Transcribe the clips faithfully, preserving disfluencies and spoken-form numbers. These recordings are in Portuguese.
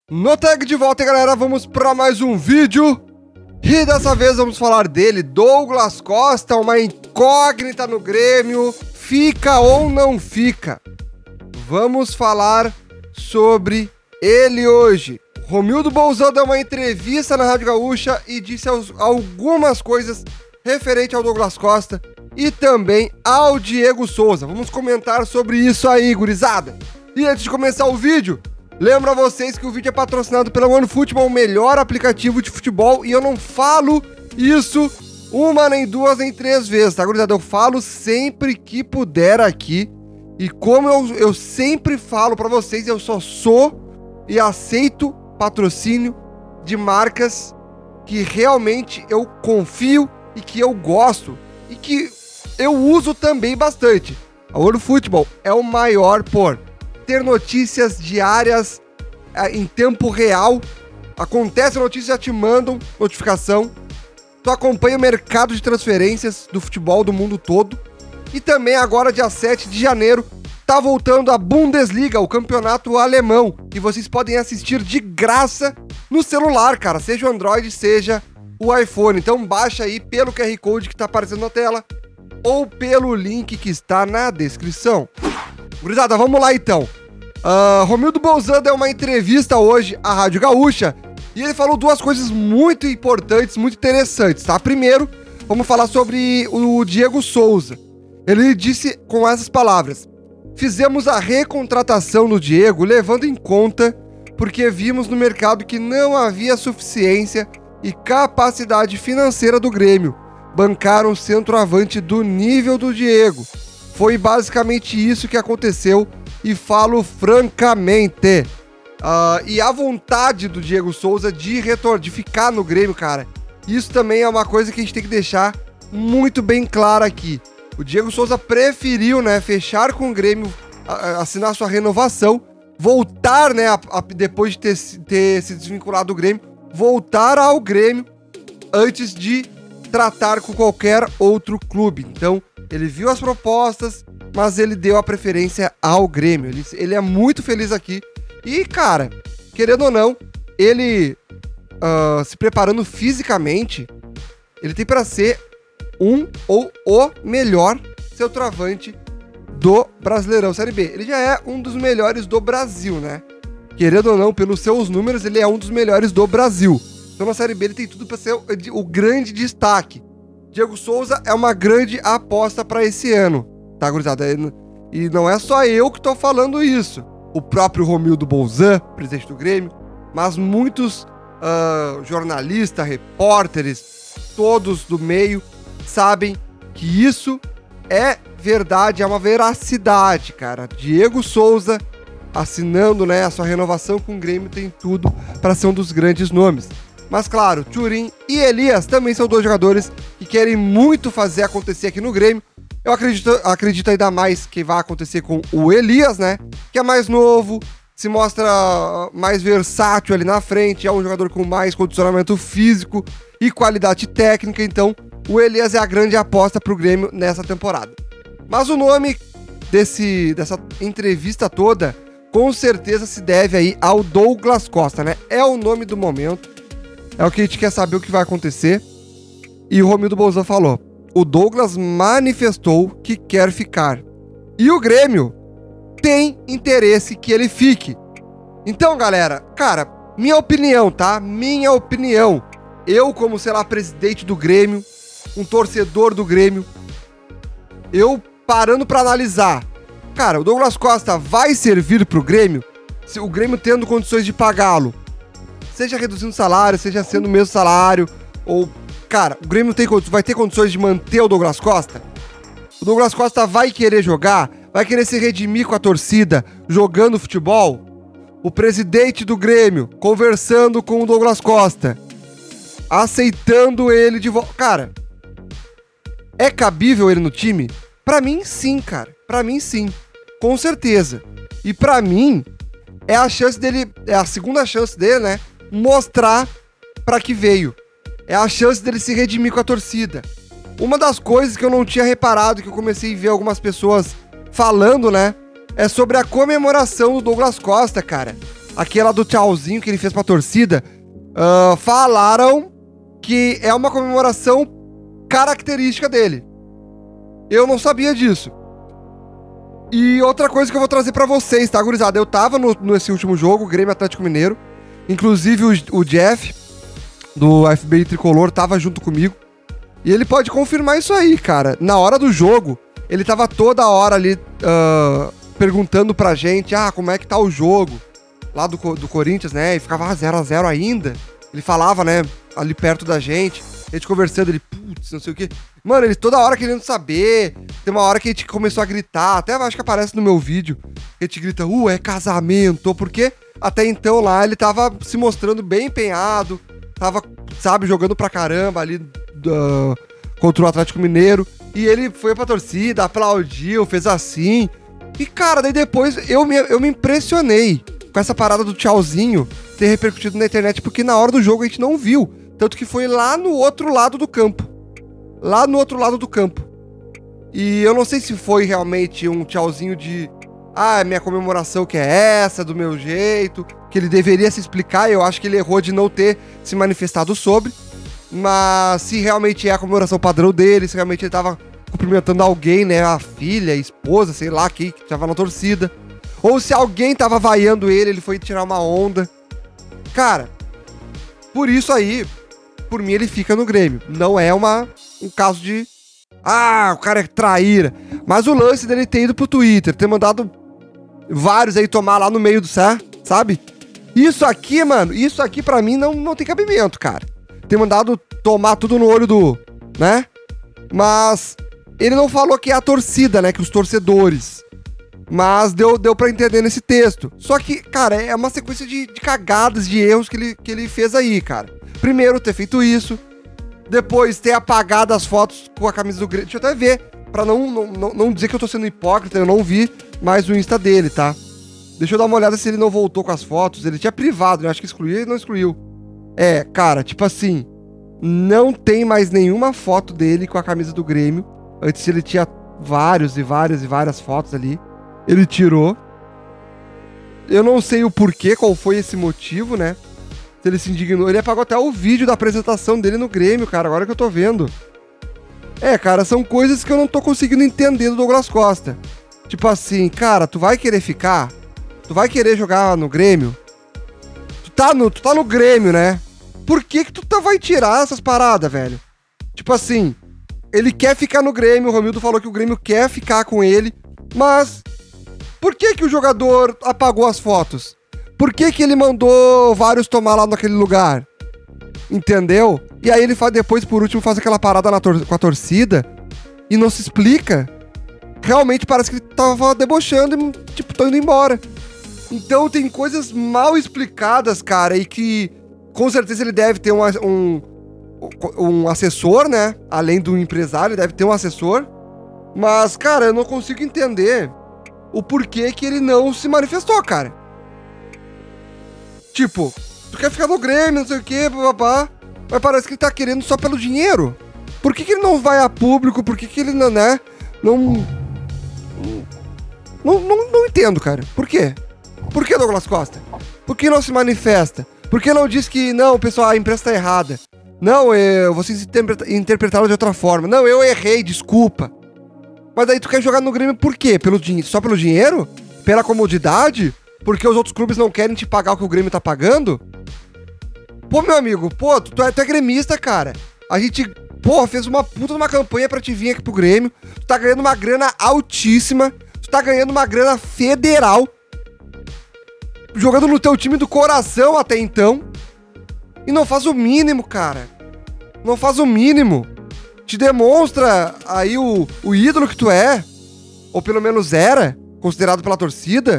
No Tag de volta, galera, vamos para mais um vídeo. E dessa vez vamos falar dele, Douglas Costa, uma incógnita no Grêmio. Fica ou não fica? Vamos falar sobre ele hoje. Romildo Bolzan deu uma entrevista na Rádio Gaúcha e disse algumas coisas referente ao Douglas Costa e também ao Diego Souza. Vamos comentar sobre isso aí, gurizada. E antes de começar o vídeo, lembro a vocês que o vídeo é patrocinado pela OneFootball, o melhor aplicativo de futebol, e eu não falo isso uma, nem duas, nem três vezes, tá, gurizada? Eu falo sempre que puder aqui, e como eu, eu sempre falo pra vocês, eu só sou e aceito patrocínio de marcas que realmente eu confio e que eu gosto, e que eu uso também bastante. A OneFootball é o maior por ter notícias diárias em tempo real. Acontece a notícia, já te mandam notificação. Tu acompanha o mercado de transferências do futebol do mundo todo. E também agora, dia sete de janeiro, tá voltando a Bundesliga, o campeonato alemão. E vocês podem assistir de graça no celular, cara. Seja o Android, seja o iPhone. Então baixa aí pelo Q R Code que tá aparecendo na tela ou pelo link que está na descrição. Gurizada, vamos lá então. Uh, Romildo Bolzan deu uma entrevista hoje à Rádio Gaúcha e ele falou duas coisas muito importantes, muito interessantes, tá? Primeiro, vamos falar sobre o Diego Souza. Ele disse com essas palavras: fizemos a recontratação do Diego levando em conta porque vimos no mercado que não havia suficiência e capacidade financeira do Grêmio bancar um centroavante do nível do Diego. Foi basicamente isso que aconteceu e falo francamente. Uh, e a vontade do Diego Souza de retornar, de ficar no Grêmio, cara, isso também é uma coisa que a gente tem que deixar muito bem clara aqui. O Diego Souza preferiu, né, fechar com o Grêmio, uh, assinar sua renovação, voltar, né, a, a, depois de ter, ter se desvinculado do Grêmio, voltar ao Grêmio antes de tratar com qualquer outro clube. Então, ele viu as propostas, mas ele deu a preferência ao Grêmio. Ele, ele é muito feliz aqui. E, cara, querendo ou não, ele uh, se preparando fisicamente, ele tem para ser um ou o melhor centroavante do Brasileirão Série B. Ele já é um dos melhores do Brasil, né? Querendo ou não, pelos seus números, ele é um dos melhores do Brasil. Então, na Série B, ele tem tudo para ser o, o grande destaque. Diego Souza é uma grande aposta para esse ano, tá, gurizada? E não é só eu que tô falando isso. O próprio Romildo Bolzan, presidente do Grêmio, mas muitos uh, jornalistas, repórteres, todos do meio, sabem que isso é verdade, é uma veracidade, cara. Diego Souza, assinando, né, a sua renovação com o Grêmio, tem tudo para ser um dos grandes nomes. Mas claro, Thurim e Elias também são dois jogadores que querem muito fazer acontecer aqui no Grêmio. Eu acredito, acredito ainda mais que vai acontecer com o Elias, né? Que é mais novo, se mostra mais versátil ali na frente, é um jogador com mais condicionamento físico e qualidade técnica. Então, o Elias é a grande aposta para o Grêmio nessa temporada. Mas o nome desse, dessa entrevista toda, com certeza se deve aí ao Douglas Costa, né? É o nome do momento. É o que a gente quer saber o que vai acontecer. E o Romildo Bolzan falou: o Douglas manifestou que quer ficar. E o Grêmio tem interesse que ele fique. Então, galera, cara, minha opinião, tá? Minha opinião. Eu, como, sei lá, presidente do Grêmio, um torcedor do Grêmio, eu parando pra analisar. Cara, o Douglas Costa vai servir pro Grêmio? Se o Grêmio tendo condições de pagá-lo, seja reduzindo o salário, seja sendo o mesmo salário, ou, cara, o Grêmio tem, vai ter condições de manter o Douglas Costa? O Douglas Costa vai querer jogar? Vai querer se redimir com a torcida, jogando futebol? O presidente do Grêmio, conversando com o Douglas Costa, aceitando ele de volta. Cara, é cabível ele no time? Pra mim, sim, cara. Pra mim, sim. Com certeza. E pra mim, é a chance dele, é a segunda chance dele, né? Mostrar pra que veio. É a chance dele se redimir com a torcida. Uma das coisas que eu não tinha reparado, que eu comecei a ver algumas pessoas falando, né, é sobre a comemoração do Douglas Costa, cara. aquela do tchauzinho que ele fez pra torcida, uh, falaram que é uma comemoração característica dele. Eu não sabia disso. E outra coisa que eu vou trazer pra vocês, tá, gurizada? Eu tava no, nesse último jogo, o Grêmio Atlético Mineiro. Inclusive o, o Jeff, do F B I Tricolor, tava junto comigo. E ele pode confirmar isso aí, cara. Na hora do jogo, ele tava toda hora ali uh, perguntando pra gente, ah, como é que tá o jogo lá do, do Corinthians, né? E ficava zero a zero ainda. Ele falava, né, ali perto da gente. A gente conversando, ele, putz, não sei o quê. Mano, ele toda hora querendo saber. Tem uma hora que a gente começou a gritar, até acho que aparece no meu vídeo. A gente grita, uh, é casamento. Porque até então lá ele tava se mostrando bem empenhado. Tava, sabe, jogando pra caramba ali uh, contra o Atlético Mineiro. E ele foi pra torcida, aplaudiu, fez assim. E, cara, daí depois eu me, eu me impressionei com essa parada do tchauzinho ter repercutido na internet, porque na hora do jogo a gente não viu. Tanto que foi lá no outro lado do campo. Lá no outro lado do campo. E eu não sei se foi realmente um tchauzinho de... Ah, minha comemoração que é essa, do meu jeito. Que ele deveria se explicar. Eu acho que ele errou de não ter se manifestado sobre. Mas se realmente é a comemoração padrão dele, se realmente ele tava cumprimentando alguém, né? A filha, a esposa, sei lá, quem que tava na torcida. Ou se alguém tava vaiando ele, ele foi tirar uma onda. Cara, por isso aí... Por mim, ele fica no Grêmio. Não é uma, um caso de... Ah, o cara é traíra. Mas o lance dele ter ido pro Twitter, ter mandado vários aí tomar lá no meio do céu, sabe? Isso aqui, mano, isso aqui pra mim não, não tem cabimento, cara. Ter mandado tomar tudo no olho do... Né? Mas ele não falou que é a torcida, né? Que os torcedores. Mas deu, deu pra entender nesse texto. Só que, cara, é uma sequência de, de cagadas, de erros que ele, que ele fez aí, cara. Primeiro, ter feito isso. Depois, ter apagado as fotos com a camisa do Grêmio. Deixa eu até ver, pra não, não, não dizer que eu tô sendo hipócrita, eu não vi mais o Insta dele, tá? Deixa eu dar uma olhada se ele não voltou com as fotos. Ele tinha privado, né? Acho que excluiu e não excluiu. É, cara, tipo assim, não tem mais nenhuma foto dele com a camisa do Grêmio. Antes ele tinha vários e várias e várias fotos ali. Ele tirou. Eu não sei o porquê, qual foi esse motivo, né? Se ele se indignou. Ele apagou até o vídeo da apresentação dele no Grêmio, cara. Agora que eu tô vendo. É, cara, são coisas que eu não tô conseguindo entender do Douglas Costa. Tipo assim, cara, tu vai querer ficar? Tu vai querer jogar no Grêmio? Tu tá no, tu tá no Grêmio, né? Por que que tu tá, vai tirar essas paradas, velho? Tipo assim, ele quer ficar no Grêmio. O Romildo falou que o Grêmio quer ficar com ele. Mas por que que o jogador apagou as fotos? Por que que ele mandou vários tomar lá naquele lugar? Entendeu? E aí ele faz, depois, por último, faz aquela parada na tor- com a torcida e não se explica. Realmente parece que ele tava debochando e, tipo, tô indo embora. Então tem coisas mal explicadas, cara, e que com certeza ele deve ter um, um, um assessor, né? Além do empresário, ele deve ter um assessor. Mas, cara, eu não consigo entender o porquê que ele não se manifestou, cara. Tipo, tu quer ficar no Grêmio, não sei o que, papapá, mas parece que ele tá querendo só pelo dinheiro. Por que que ele não vai a público? Por que que ele não, né? Não... Não, não, não entendo, cara. Por quê? Por que, Douglas Costa? Por que não se manifesta? Por que não diz que, não, pessoal, a imprensa tá errada? Não, eu, vocês interpretaram de outra forma. Não, eu errei, desculpa. Mas daí tu quer jogar no Grêmio por quê? Pelo din- só pelo dinheiro? Pela comodidade? Porque os outros clubes não querem te pagar o que o Grêmio tá pagando? Pô, meu amigo, pô, tu é, tu é gremista, cara. A gente, pô, fez uma puta de uma campanha pra te vir aqui pro Grêmio. Tu tá ganhando uma grana altíssima. Tu tá ganhando uma grana federal. Jogando no teu time do coração até então. E não faz o mínimo, cara. Não faz o mínimo. Te demonstra aí o, o ídolo que tu é. Ou pelo menos era, considerado pela torcida.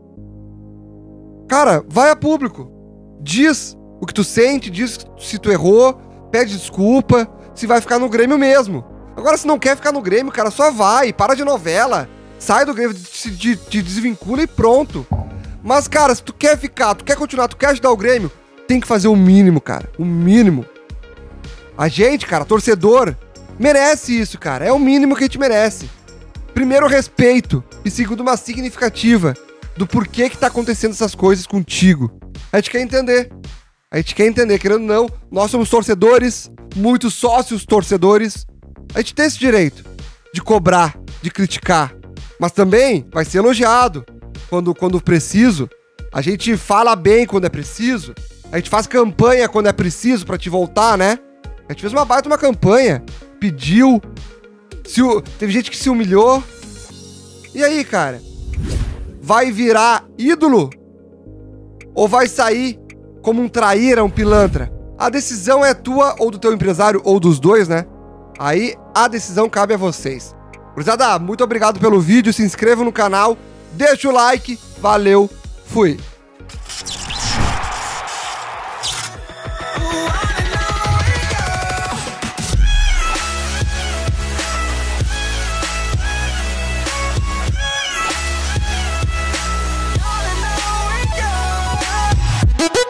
Cara, vai a público. Diz o que tu sente, diz se tu errou, pede desculpa, se vai ficar no Grêmio mesmo. Agora, se não quer ficar no Grêmio, cara, só vai, para de novela, sai do Grêmio, te, te, te desvincula e pronto. Mas, cara, se tu quer ficar, tu quer continuar, tu quer ajudar o Grêmio, tem que fazer o mínimo, cara, o mínimo. A gente, cara, torcedor, merece isso, cara, é o mínimo que a gente merece. Primeiro, respeito, e segundo, uma significativa. do porquê que tá acontecendo essas coisas contigo. A gente quer entender. A gente quer entender, querendo ou não, nós somos torcedores, muitos sócios torcedores. A gente tem esse direito de cobrar, de criticar, mas também vai ser elogiado quando, quando preciso. A gente fala bem quando é preciso. A gente faz campanha quando é preciso pra te voltar, né? A gente fez uma baita uma campanha, pediu, se, teve gente que se humilhou. E aí, cara? Vai virar ídolo? Ou vai sair como um traíra, um pilantra? A decisão é tua, ou do teu empresário, ou dos dois, né? Aí a decisão cabe a vocês. Gurizada, muito obrigado pelo vídeo, se inscreva no canal, deixa o like, valeu, fui!